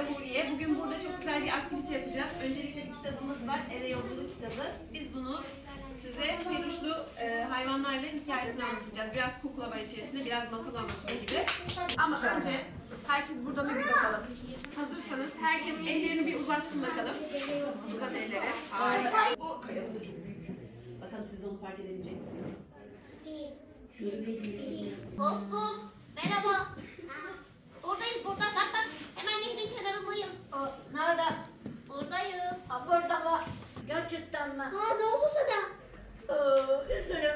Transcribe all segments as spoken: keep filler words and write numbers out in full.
ve Huriye. Bugün burada çok güzel bir aktivite yapacağız. Öncelikle bir kitabımız var, Eve Yolculuk kitabı. Biz bunu size peluşlu e, hayvanlarla hikayesini anlatacağız. Biraz kuklama içerisinde, biraz masal anlatımı gibi. Ama önce herkes burada mı bir bakalım. Hazırsanız herkes ellerini bir uzatsın bakalım. Uzat elleri. Harika. O kayamız da çok büyük. Bakalım siz onu fark edebilecek misiniz? Dostum, merhaba. Buradayız, burada. Bak bak, hemen nehrin kenarındayız. Aa, nerede? Buradayız. Ha, burada mı? Gerçekten mi? Aa, ne oldu sana? Aa, üzülüm.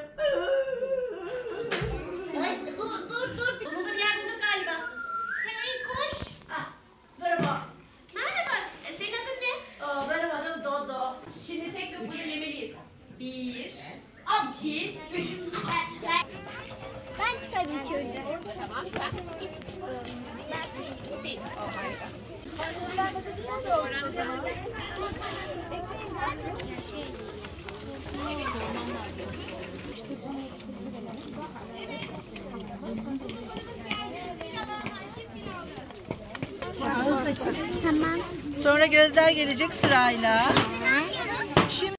Ay, dur, dur, dur. Sonunda bir yer bulduk galiba. Hey, koş. Ah, merhaba. Merhaba, e, senin adın ne? Aa, benim adım Dodo. Şimdi tek lokmanı yemeliyiz. Bir, iki, üç. Ben çıkayım ilk önce. Tamam, sen. Bir. Oh, harika. Tamam. Sonra gözler gelecek sırayla.